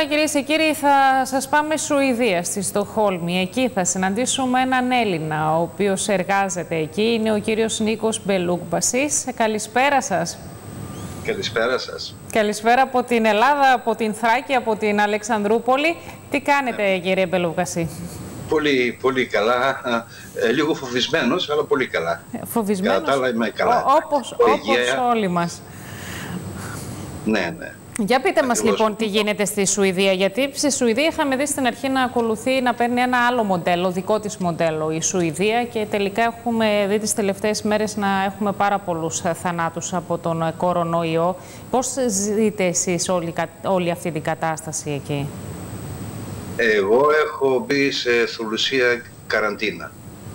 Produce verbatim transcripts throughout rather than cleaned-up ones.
σήμερα, κυρίες και κύριοι, θα σας πάμε Σουηδία, στη Στοκχόλμη. Εκεί θα συναντήσουμε έναν Έλληνα, ο οποίος εργάζεται εκεί. Είναι ο κύριος Νίκος Μπελούκμπασης. Καλησπέρα σας. Καλησπέρα σας. Καλησπέρα από την Ελλάδα, από την Θράκη, από την Αλεξανδρούπολη. Τι κάνετε, ναι, κύριε Μπελούκμπαση? Πολύ, πολύ καλά. Ε, λίγο φοβισμένος, αλλά πολύ καλά. Φοβισμένος. Κατά τα άλλα είμαι καλά. Όπως, όπως όλοι μας. Ναι, ναι. Για πείτε Ακριβώς. μας λοιπόν τι γίνεται στη Σουηδία, γιατί στη Σουηδία είχαμε δει στην αρχή να ακολουθεί, να παίρνει ένα άλλο μοντέλο, δικό της μοντέλο η Σουηδία, και τελικά έχουμε δει τις τελευταίες μέρες να έχουμε πάρα πολλούς θανάτους από τον κορονοϊό. Πώς ζείτε εσείς όλη, όλη αυτή την κατάσταση εκεί? Εγώ έχω μπει σε θολουσία καραντίνα.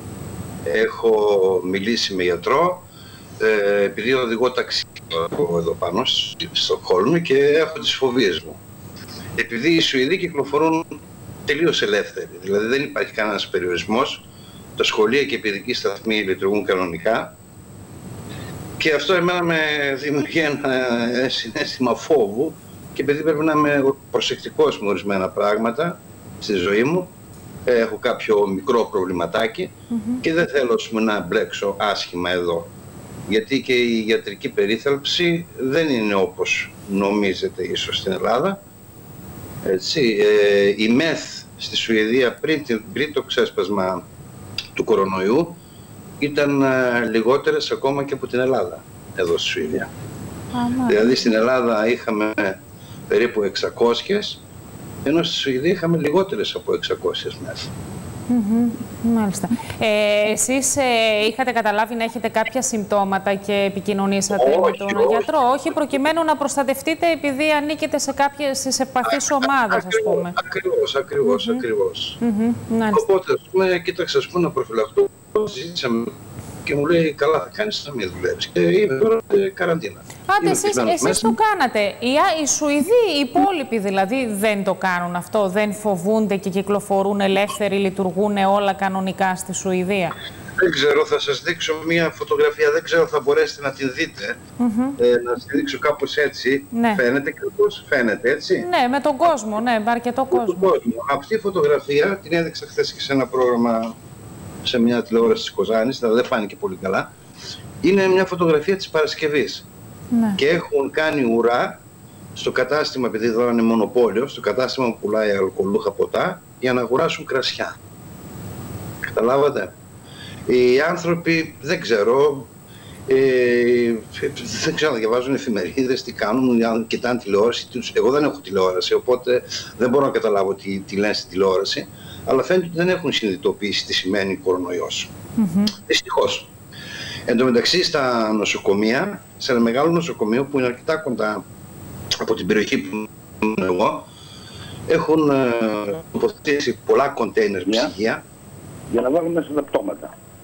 Έχω μιλήσει με γιατρό, ε, επειδή οδηγώ ταξί εδώ πάνω στη Στοκχόλμη και έχω τις φοβίες μου. Επειδή οι Σουηδοί κυκλοφορούν τελείως ελεύθεροι, δηλαδή δεν υπάρχει κανένας περιορισμός, τα σχολεία και οι παιδικοί σταθμοί λειτουργούν κανονικά, και αυτό εμένα με δημιουργεί ένα συναίσθημα φόβου, και επειδή πρέπει να είμαι προσεκτικός με ορισμένα πράγματα στη ζωή μου, έχω κάποιο μικρό προβληματάκι mm-hmm. και δεν θέλω να μπλέξω άσχημα εδώ. Γιατί και η ιατρική περίθαλψη δεν είναι όπως νομίζετε ίσως στην Ελλάδα. Έτσι, ε, η ΜΕΘ στη Σουηδία πριν, πριν το ξέσπασμα του κορονοϊού ήταν ε, λιγότερες ακόμα και από την Ελλάδα εδώ στη Σουηδία. Ah, δηλαδή στην Ελλάδα είχαμε περίπου εξακόσιες, ενώ στη Σουηδία είχαμε λιγότερες από εξακόσιες ΜΕΘ. Mm-hmm. Μάλιστα. Ε, εσείς ε, είχατε καταλάβει να έχετε κάποια συμπτώματα και επικοινωνήσατε όχι, με τον όχι, γιατρό, όχι προκειμένου να προστατευτείτε επειδή ανήκετε σε κάποιες στις επαφείς ομάδες, ας πούμε. Ακριβώς, ακριβώς, mm-hmm. ακριβώς. Mm-hmm. Οπότε, ας πούμε, κοίταξα, ας πούμε, να προφυλαχτώ, συζήτησαμε και μου λέει, καλά θα κάνεις να μην δουλεύεις. Και είμαι τώρα καραντίνα. Άντε, εσείς, εσείς το κάνατε. Οι, οι Σουηδοί, οι υπόλοιποι δηλαδή, δεν το κάνουν αυτό, δεν φοβούνται και κυκλοφορούν ελεύθεροι, λειτουργούν όλα κανονικά στη Σουηδία? Δεν ξέρω, θα σας δείξω μια φωτογραφία, δεν ξέρω θα μπορέσετε να την δείτε. Mm-hmm. ε, να σας δείξω κάπως έτσι. Ναι. Φαίνεται κάπως, φαίνεται έτσι. Ναι, με τον κόσμο, ναι, με αρκετό κόσμο. κόσμο. Αυτή η φωτογραφία την έδειξα χθες και σε ένα πρόγραμμα σε μια τηλεόραση της Κοζάνης, αλλά δεν φάνηκε πολύ καλά. Είναι μια φωτογραφία της Παρασκευής. Ναι. Και έχουν κάνει ουρά στο κατάστημα, επειδή εδώ είναι μονοπόλιο, στο κατάστημα που πουλάει αλκοολούχα ποτά, για να αγοράσουν κρασιά. Καταλάβατε? Οι άνθρωποι, δεν ξέρω, ε, δεν ξέρω να διαβάζουν εφημερίδες, τι κάνουν, αν κοιτάνε τηλεόραση. Εγώ δεν έχω τηλεόραση, οπότε δεν μπορώ να καταλάβω τι, τι λένε στη τηλεόραση, αλλά φαίνεται ότι δεν έχουν συνειδητοποιήσει τι σημαίνει κορονοϊός. Mm-hmm. Δυστυχώς. Εν τω μεταξύ, στα νοσοκομεία, σε ένα μεγάλο νοσοκομείο που είναι αρκετά κοντά από την περιοχή που είμαι εγώ, έχουν τοποθετήσει πολλά κοντέινερ ψυγεία για να βάλουν μέσα τα πτώματα.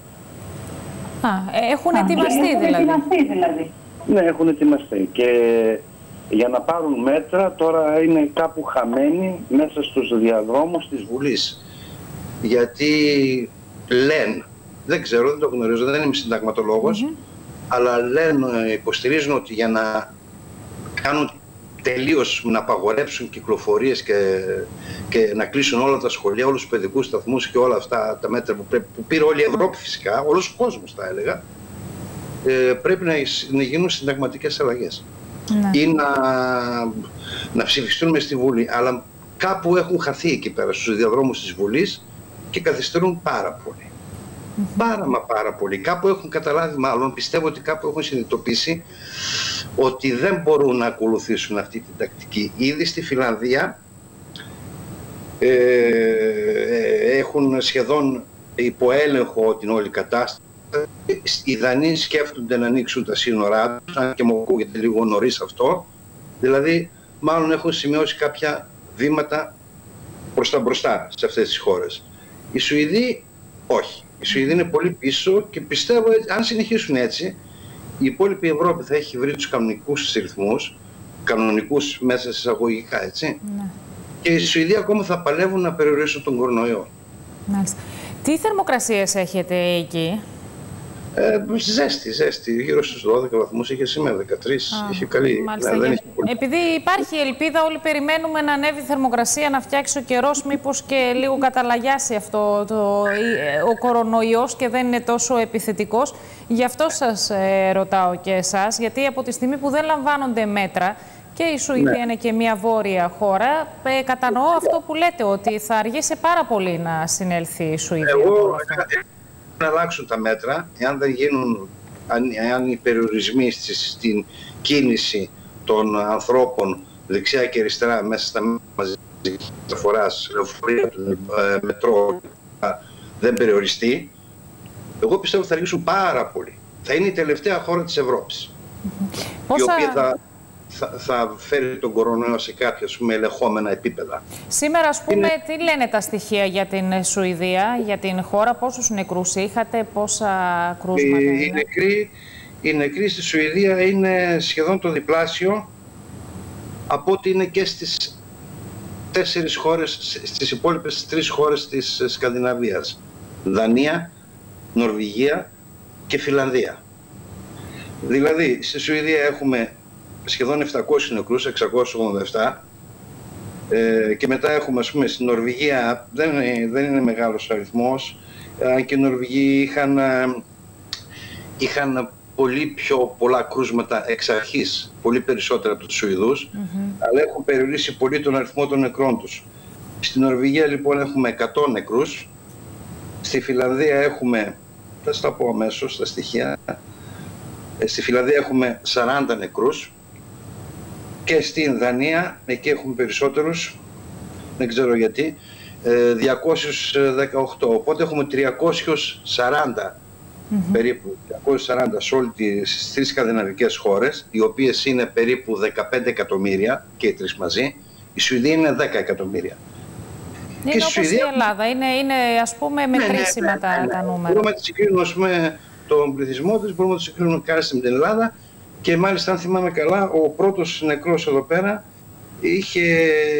Α, έχουν ετοιμαστεί δηλαδή. ετοιμαστεί δηλαδή. Ναι, έχουν ετοιμαστεί. Και για να πάρουν μέτρα τώρα είναι κάπου χαμένοι μέσα στους διαδρόμους της Βουλής. Γιατί λένε, δεν ξέρω, δεν το γνωρίζω, δεν είμαι συνταγματολόγος, mm-hmm. αλλά λένε, υποστηρίζουν ότι για να κάνουν τελείως, να απαγορέψουν κυκλοφορίες και, και να κλείσουν όλα τα σχολεία, όλους τους παιδικούς σταθμούς και όλα αυτά τα μέτρα που, πρέπει, που πήρε όλη η Ευρώπη φυσικά, όλος ο κόσμος θα έλεγα, ε, πρέπει να, να γίνουν συνταγματικές αλλαγές. Ναι. Ή να, να ψηφιστούν μες στη Βουλή. Αλλά κάπου έχουν χαθεί εκεί πέρα στους διαδρόμους της Βουλής και καθυστερούν πάρα πολύ. Mm-hmm. Πάρα μα πάρα πολύ. Κάπου έχουν καταλάβει, μάλλον πιστεύω ότι κάπου έχουν συνειδητοποιήσει ότι δεν μπορούν να ακολουθήσουν αυτή την τακτική. Ήδη στη Φινλανδία ε, ε, έχουν σχεδόν υποέλεγχο την όλη κατάσταση. Οι Δανείοι σκέφτονται να ανοίξουν τα σύνορά τους, αν και μου ακούγεται λίγο νωρίς αυτό. Δηλαδή, μάλλον έχουν σημειώσει κάποια βήματα προς τα μπροστά σε αυτές τις χώρες. Οι Σουηδοί όχι. Οι Σουηδοί είναι πολύ πίσω και πιστεύω αν συνεχίσουν έτσι, η υπόλοιπη Ευρώπη θα έχει βρει τους κανονικούς ρυθμούς, κανονικούς μέσα εισαγωγικά, έτσι. Ναι. Και οι Σουηδοί ακόμα θα παλεύουν να περιορίσουν τον κορονοϊό. Μάλιστα. Τι θερμοκρασίες έχετε εκεί? Ε, ζέστη, ζέστη. Γύρω στους δώδεκα βαθμούς είχε σήμερα, δεκατρείς. Α, είχε καλή. Μάλιστα, ναι, δεν είχε πολύ. Επειδή υπάρχει ελπίδα, όλοι περιμένουμε να ανέβει η θερμοκρασία, να φτιάξει ο καιρός, μήπως και λίγο καταλαγιάσει αυτό το, ο κορονοϊός και δεν είναι τόσο επιθετικός. Γι' αυτό σας ε, ρωτάω και εσάς, γιατί από τη στιγμή που δεν λαμβάνονται μέτρα, και η Σουηδία ναι. είναι και μια βόρεια χώρα, ε, κατανοώ αυτό που λέτε, ότι θα αργήσει πάρα πολύ να συνέλθει η Σουηδία. Εγώ, να αλλάξουν τα μέτρα, εάν δεν γίνουν, αν, αν οι περιορισμοί στην κίνηση των ανθρώπων δεξιά και αριστερά μέσα στα μαζικής μεταφοράς, λεωφορεία, ε, μετρό, δεν περιοριστεί, εγώ πιστεύω ότι θα αργήσουν πάρα πολύ. Θα είναι η τελευταία χώρα της Ευρώπης, Πόσα... η οποία θα... Θα, θα φέρει τον κορονοϊό σε κάποια, ας πούμε, ελεγχόμενα επίπεδα. Σήμερα, ας πούμε, είναι... τι λένε τα στοιχεία για την Σουηδία, για την χώρα, πόσους νεκρούς είχατε, πόσα κρούσματα οι, είναι? Οι νεκροί, οι νεκροί στη Σουηδία είναι σχεδόν το διπλάσιο από ό,τι είναι και στις τέσσερις χώρες, στις υπόλοιπες τρεις χώρες της Σκανδιναβίας. Δανία, Νορβηγία και Φιλανδία. Δηλαδή, στη Σουηδία έχουμε σχεδόν επτακόσιους νεκρούς, εξακόσιους ογδόντα επτά, ε, και μετά έχουμε, ας πούμε, στην Νορβηγία, δεν είναι, δεν είναι μεγάλος αριθμός, αν και οι Νορβηγοί είχαν, είχαν πολύ πιο πολλά κρούσματα εξ αρχής, πολύ περισσότερα από τους Σουηδούς, mm-hmm. αλλά έχουν περιορίσει πολύ τον αριθμό των νεκρών τους. Στην Νορβηγία λοιπόν έχουμε εκατό νεκρούς, στη Φιλανδία έχουμε, θα σας τα πω αμέσως τα στοιχεία, στη Φιλανδία έχουμε σαράντα νεκρούς, και στην Δανία, εκεί έχουμε περισσότερους, δεν ξέρω γιατί, διακόσιους δεκαοκτώ. Οπότε έχουμε τριακόσιους σαράντα, mm-hmm. περίπου τριακόσιους σαράντα σε όλες τις τρεις σκανδιναβικές χώρες, οι οποίες είναι περίπου δεκαπέντε εκατομμύρια και οι τρεις μαζί. Η Σουηδία είναι δέκα εκατομμύρια. Είναι και όπως Σουηδία... η Ελλάδα, είναι, είναι ας πούμε μετρήσιμα ναι, ναι, ναι, ναι, ναι. τα νούμερα. Μπορούμε να συγκρίνουμε, ας πούμε, τον πληθυσμό της, μπορούμε να το συγκρίνουμε κάλλιστα με την Ελλάδα. Και μάλιστα, αν θυμάμαι καλά, ο πρώτος νεκρός εδώ πέρα είχε...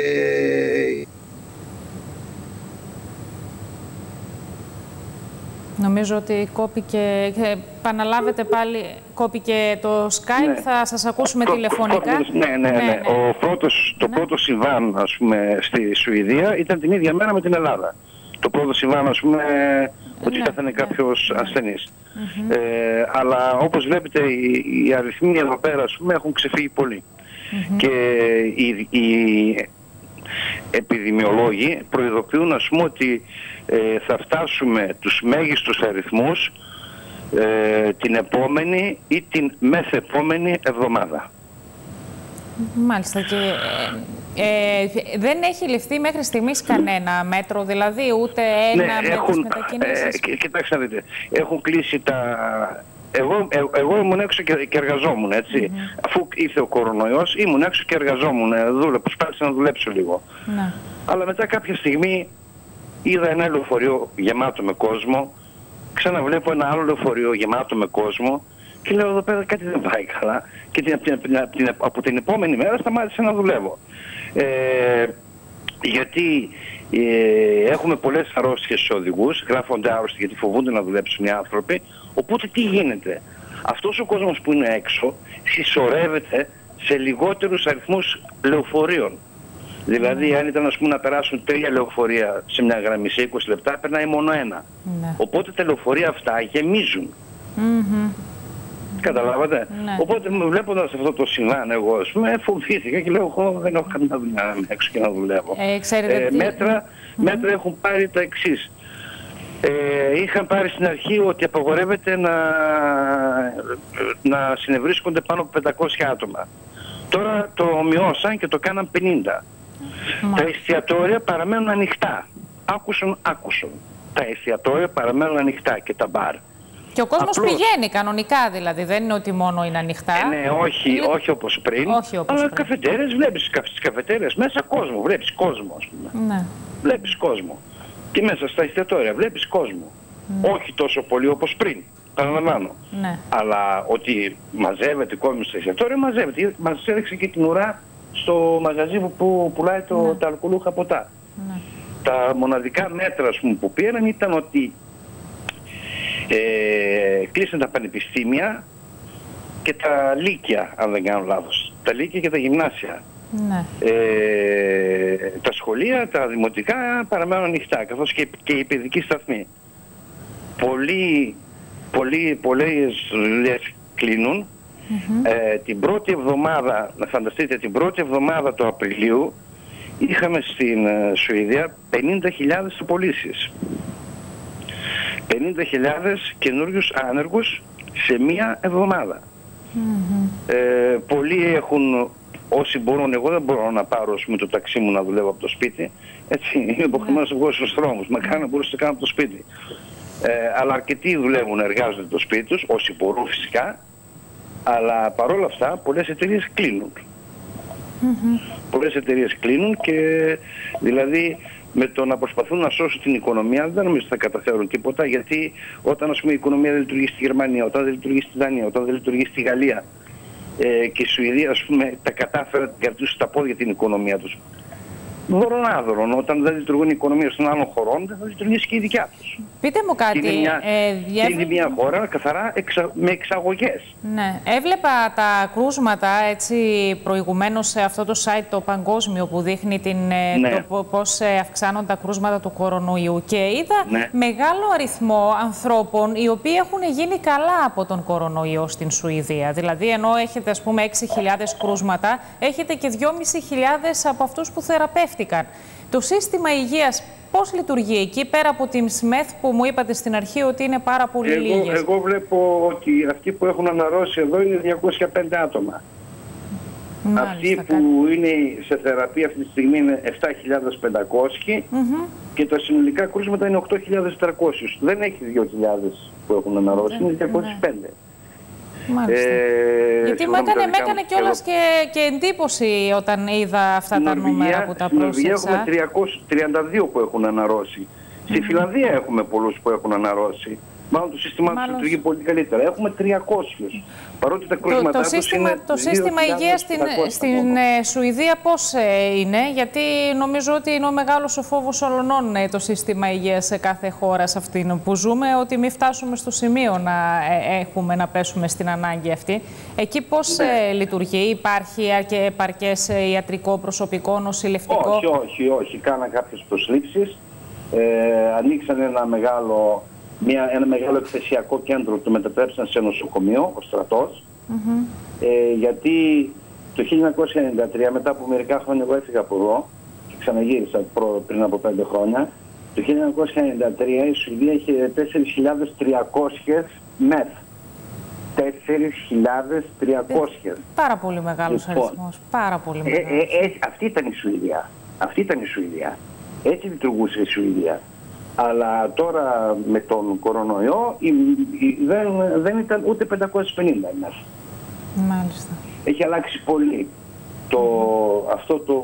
Νομίζω ότι κόπηκε, επαναλάβετε πάλι, κόπηκε το Skype, ναι. θα σας ακούσουμε τηλεφωνικά. Ναι, ναι, ναι. ναι, ναι. Ο πρώτος, το ναι. πρώτο συμβάν, ας πούμε, στη Σουηδία ήταν την ίδια μέρα με την Ελλάδα. Το πρώτο συμβάν, ας πούμε, ότι θα ήταν κάποιος ναι. ασθενής. Mm-hmm. ε, αλλά όπως βλέπετε οι, οι αριθμοί εδώ πέρα, ας πούμε, έχουν ξεφύγει πολύ. Mm-hmm. Και οι, οι επιδημιολόγοι προειδοποιούν, ας πούμε, ότι ε, θα φτάσουμε τους μέγιστους αριθμούς ε, την επόμενη ή την μεθεπόμενη εβδομάδα. Μάλιστα. Και ε, δεν έχει ληφθεί μέχρι στιγμής κανένα μέτρο, δηλαδή ούτε ένα ναι, με έχουν, τις μετακινήσεις? Ε, κοιτάξτε να δείτε, έχουν κλείσει τα... Εγώ, ε, εγώ ήμουν έξω και, και εργαζόμουν, έτσι. Mm-hmm. Αφού ήρθε ο κορονοϊός, ήμουν έξω και εργαζόμουν, δούλε, προσπάθησα να δουλέψω λίγο. Mm-hmm. Αλλά μετά κάποια στιγμή είδα ένα λεωφορείο γεμάτο με κόσμο, ξαναβλέπω ένα άλλο λεωφορείο γεμάτο με κόσμο και λέω εδώ πέρα κάτι δεν πάει καλά και την, την, την, από την επόμενη μέρα σταμάτησα να δουλεύω. Ε, γιατί ε, έχουμε πολλές αρρώστιες στους οδηγούς, γράφονται άρρωστοι γιατί φοβούνται να δουλέψουν οι άνθρωποι, οπότε τι γίνεται? Αυτός ο κόσμος που είναι έξω συσσωρεύεται σε λιγότερους αριθμούς λεωφορείων. Δηλαδή, mm. αν ήταν, ας πούμε, να περάσουν τρία λεωφορεία σε μια γραμμή σε είκοσι λεπτά, περνάει μόνο ένα. Mm. Οπότε τα λεωφορεία αυτά γεμίζουν. Mm-hmm. Καταλάβατε. Mm. Οπότε, βλέποντας αυτό το συμβάν, εγώ, ας πούμε, φοβήθηκα και λέω, εγώ δεν έχω καμία δουλειά να είμαι έξω και να δουλεύω. Ε, ε, μέτρα, mm. μέτρα έχουν πάρει τα εξής. Ε, είχαν πάρει στην αρχή ότι απαγορεύεται να, να συνευρίσκονται πάνω από πεντακόσια άτομα. Τώρα το μειώσαν και το κάναν πενήντα. Μα. Τα εστιατόρια παραμένουν ανοιχτά. Άκουσαν, άκουσαν. Τα εστιατόρια παραμένουν ανοιχτά και τα μπαρ. Και ο κόσμος Απλώς... πηγαίνει κανονικά, δηλαδή. Δεν είναι ότι μόνο είναι ανοιχτά. Ε, ναι, όχι, είναι... όχι όπως πριν. Όχι όπως αλλά πριν. Καφετέρες, βλέπεις στις καφετέρες μέσα κόσμο. Βλέπεις κόσμο, ας πούμε. Ναι. Βλέπεις κόσμο. Και μέσα στα εστιατόρια βλέπεις κόσμο. Ναι. Όχι τόσο πολύ όπως πριν. Παραλαμβάνω. Ναι. Αλλά ότι μαζεύεται κόσμο στα εστιατόρια, μαζεύεται. Μας έδειξε και την ουρά στο μαγαζί που πουλάει το, ναι. τα αλκοολούχα ποτά. Ναι. Τα μοναδικά μέτρα, ας πούμε, που πήραν ήταν ότι Ε, κλείσαν τα πανεπιστήμια και τα λύκεια, αν δεν κάνω λάθος. Τα λύκεια και τα γυμνάσια. Ναι. Ε, τα σχολεία, τα δημοτικά παραμένουν ανοιχτά, καθώς και, και οι παιδικοί σταθμοί. Πολλοί, πολλοί, πολλές δουλειές κλείνουν. Mm-hmm. Ε, την πρώτη εβδομάδα, να φανταστείτε, την πρώτη εβδομάδα του Απριλίου είχαμε στην ε, Σουηδία πενήντα χιλιάδες απολύσεις. πενήντα χιλιάδες καινούριους άνεργους σε μία εβδομάδα. Mm-hmm. ε, πολλοί έχουν, όσοι μπορούν, εγώ δεν μπορώ να πάρω με το ταξί μου να δουλεύω από το σπίτι, έτσι, είμαι υποχρεωμένος να βγω στους δρόμους, μακάρι να μπορούσα να κάνω από το σπίτι. Ε, αλλά αρκετοί δουλεύουν, εργάζονται το σπίτι τους, όσοι μπορούν φυσικά, αλλά παρόλα αυτά πολλές εταιρείες κλείνουν. Mm-hmm. Πολλές εταιρείες κλείνουν και δηλαδή με το να προσπαθούν να σώσουν την οικονομία δεν νομίζω ότι θα καταφέρουν τίποτα, γιατί όταν ας πούμε, η οικονομία δεν λειτουργεί στη Γερμανία, όταν δεν λειτουργεί στη Δανία, όταν δεν λειτουργεί στη Γαλλία ε, και η Σουηδία ας πούμε, τα κατάφεραν να κρατήσουν στα πόδια την οικονομία τους. Δωρον άδωρον, όταν δεν λειτουργούν οι οικονομίες των άλλων χωρών, δεν θα λειτουργήσει και η δικιά τους. Πείτε μου κάτι. Είναι μια, ε, διεύε... είναι μια χώρα καθαρά εξα... με εξαγωγές. Ναι. Έβλεπα τα κρούσματα έτσι προηγουμένως σε αυτό το site το παγκόσμιο που δείχνει την, ναι. το πώς αυξάνονται τα κρούσματα του κορονοϊού και είδα ναι. μεγάλο αριθμό ανθρώπων οι οποίοι έχουν γίνει καλά από τον κορονοϊό στην Σουηδία. Δηλαδή ενώ έχετε ας πούμε έξι χιλιάδες κρούσματα, έχετε και δυόμισι χιλιάδες από αυτούς που θεραπεύτηκαν. Το σύστημα υγείας πώς λειτουργεί εκεί, πέρα από την ΣΜΕΘ που μου είπατε στην αρχή ότι είναι πάρα πολύ εγώ, λίγες? Εγώ βλέπω ότι αυτοί που έχουν αναρρώσει εδώ είναι διακόσια πέντε άτομα. Μάλιστα, αυτοί που κάτι. είναι σε θεραπεία αυτή τη στιγμή είναι επτά χιλιάδες πεντακόσιοι mm-hmm. και τα συνολικά κρούσματα είναι οκτώ χιλιάδες τριακόσιοι. Δεν έχει δύο χιλιάδες που έχουν αναρρώσει, είναι διακόσιες πέντε. Μάλιστα. Ε, Γιατί μου έκανε, με έκανε κιόλας και, και εντύπωση όταν είδα αυτά τα νούμερα που τα πρόσεξα. Στην Νορβηγία έχουμε τριακόσιους τριάντα δύο που έχουν αναρρώσει. Mm-hmm. Στη Φιλανδία έχουμε πολλούς που έχουν αναρρώσει. Μάλλον το σύστημά τους λειτουργεί πολύ καλύτερα. Έχουμε τριακόσιους. Παρότι τα κρούσματά τους σύστημα, είναι το σύστημα υγείας στην, στην ε, Σουηδία πώς ε, είναι? Γιατί νομίζω ότι είναι ο μεγάλος ο φόβος όλων ε, το σύστημα υγείας σε κάθε χώρα σε αυτήν που ζούμε, ότι μην φτάσουμε στο σημείο να ε, έχουμε να πέσουμε στην ανάγκη αυτή. Εκεί πώς ναι. ε, λειτουργεί? Υπάρχει επαρκές ε, ιατρικό προσωπικό, νοσηλευτικό? Όχι, όχι, όχι. Κάνα κάποιες προσλήψεις. Ε, ανοίξαν ένα μεγάλο... Μια, ένα μεγάλο εκθεσιακό κέντρο το μετατρέψαν σε νοσοκομείο, ο στρατός, mm-hmm. ε, γιατί το χίλια εννιακόσια ενενήντα τρία, μετά από μερικά χρόνια εγώ έφυγα από εδώ και ξαναγύρισα προ, πριν από πέντε χρόνια, το χίλια εννιακόσια ενενήντα τρία η Σουηδία είχε τέσσερις χιλιάδες τριακόσιες μεθ. τέσσερις χιλιάδες τριακόσιες. Πάρα πολύ μεγάλος λοιπόν, αριθμός. Πάρα πολύ μεγάλος. Ε, ε, ε, αυτή ήταν η Σουηδία. Αυτή ήταν η Σουηδία. Έτσι λειτουργούσε η Σουηδία. Αλλά τώρα με τον κορονοϊό η, η, δεν, δεν ήταν ούτε πεντακόσιες πενήντα ημέρες. Μάλιστα. Έχει αλλάξει πολύ. Το, αυτό το,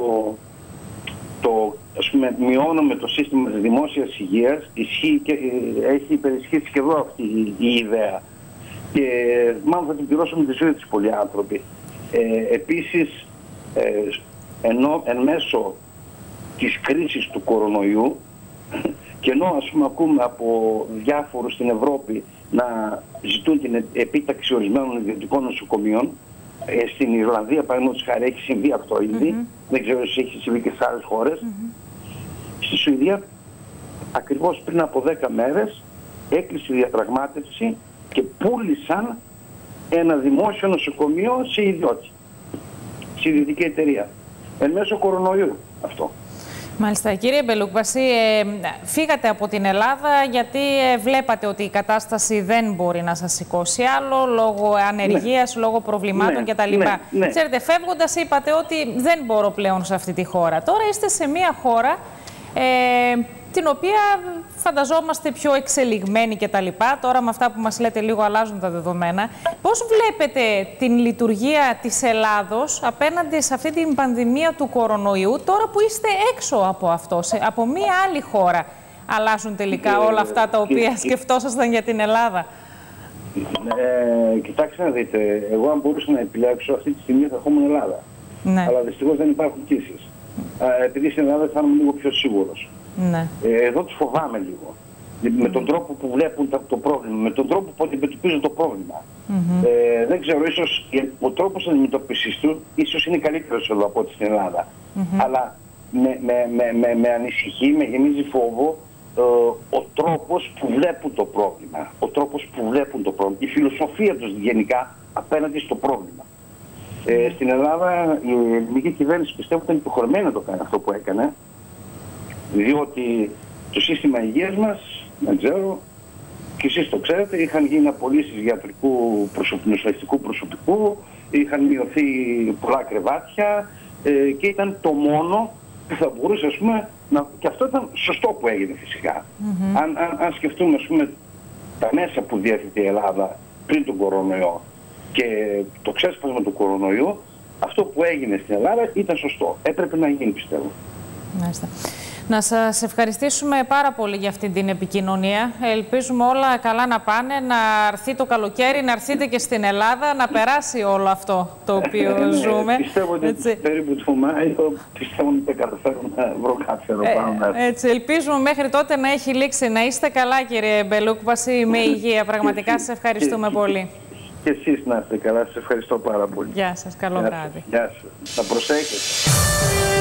το ας πούμε, μειώνουμε το σύστημα της δημόσιας υγείας, ισχύει και, έχει υπερισχύσει και εδώ αυτή η, η ιδέα. Και μάλλον θα την πληρώσουμε τη ζωή της πολλοί άνθρωποι. Ε, επίσης, ε, ενώ εν μέσω της κρίσης του κορονοϊού, και ενώ ας πούμε ακούμε από διάφορους στην Ευρώπη να ζητούν την επίταξη ορισμένων ιδιωτικών νοσοκομείων, ε, στην Ιρλανδία παραδείγματος χάρη έχει συμβεί αυτό ήδη, mm-hmm. δεν ξέρω αν έχει συμβεί και σε άλλες χώρες. Mm-hmm. Στη Σουηδία ακριβώς πριν από δέκα μέρες έκλεισε η διαπραγμάτευση και πούλησαν ένα δημόσιο νοσοκομείο σε ιδιώτη, σε ιδιωτική εταιρεία, εν μέσω κορονοϊού αυτό. Μάλιστα. Κύριε Μπελούκβαση, ε, φύγατε από την Ελλάδα γιατί ε, βλέπατε ότι η κατάσταση δεν μπορεί να σας σηκώσει άλλο λόγω ανεργίας, ναι. λόγω προβλημάτων ναι. κτλ. Ναι. Ναι. Ξέρετε, φεύγοντας είπατε ότι δεν μπορώ πλέον σε αυτή τη χώρα. Τώρα είστε σε μια χώρα ε, την οποία φανταζόμαστε πιο εξελιγμένη κτλ. Τώρα με αυτά που μας λέτε λίγο αλλάζουν τα δεδομένα. Πώς βλέπετε την λειτουργία της Ελλάδος απέναντι σε αυτή την πανδημία του κορονοϊού, τώρα που είστε έξω από αυτό, σε, από μία άλλη χώρα? Αλλάζουν τελικά όλα αυτά τα οποία σκεφτόσασταν για την Ελλάδα? Ε, κοιτάξτε να δείτε, εγώ αν μπορούσα να επιλέξω αυτή τη στιγμή θα ερχόμουν Ελλάδα. Ναι. Αλλά δυστυχώς δεν υπάρχουν κήσεις. Ε, επειδή στην Ελλάδα θα είμαι λίγο πιο σίγουρος. Ναι. Ε, εδώ τους φοβάμαι λίγο. με τον τρόπο που βλέπουν το πρόβλημα, με τον τρόπο που αντιμετωπίζουν το πρόβλημα. Mm-hmm. Ε, δεν ξέρω, ίσως ο τρόπος αντιμετωπίσης του ίσως είναι καλύτερος εδώ από ό,τι στην Ελλάδα. Mm-hmm. Αλλά με, με, με, με, με ανησυχεί, με γεμίζει φόβο ε, ο τρόπος που βλέπουν το πρόβλημα. Ο τρόπος που βλέπουν το πρόβλημα. Η φιλοσοφία τους γενικά απέναντι στο πρόβλημα. Ε, στην Ελλάδα η ελληνική κυβέρνηση πιστεύω ήταν υποχρεωμένη να το κάνει αυτό που έκανε, διότι το σύστημα υγείας μας, δεν ξέρω, και εσείς το ξέρετε, είχαν γίνει απολύσεις ιατρικού νοσηλευτικού προσωπικού, είχαν μειωθεί πολλά κρεβάτια ε, και ήταν το μόνο που θα μπορούσε, ας πούμε, να... και αυτό ήταν σωστό που έγινε φυσικά. Mm-hmm. Αν, αν, αν σκεφτούμε, ας πούμε, τα μέσα που διέθετε η Ελλάδα πριν τον κορονοϊό και το ξέσπασμα του κορονοϊού, αυτό που έγινε στην Ελλάδα ήταν σωστό. Έπρεπε να γίνει, πιστεύω. Μάλιστα. Να σας ευχαριστήσουμε πάρα πολύ για αυτή την επικοινωνία. Ελπίζουμε όλα καλά να πάνε, να έρθει το καλοκαίρι, να έρθείτε και στην Ελλάδα, να περάσει όλο αυτό το οποίο ναι, ζούμε. Πιστεύω ότι έτσι, περίπου το Μάιο, πιστεύω ότι θα καταφέρω να βρω κάτι εδώ πάνω. Ε, έτσι, ελπίζουμε μέχρι τότε να έχει λήξει. Να είστε καλά, κύριε Μπελούκβαση, με υγεία. Πραγματικά σας ευχαριστούμε πολύ. Και εσείς να είστε καλά, σας ευχαριστώ πάρα πολύ. Γεια σας, καλό Γεια βράδυ. Γεια σας. Να προσέχετε.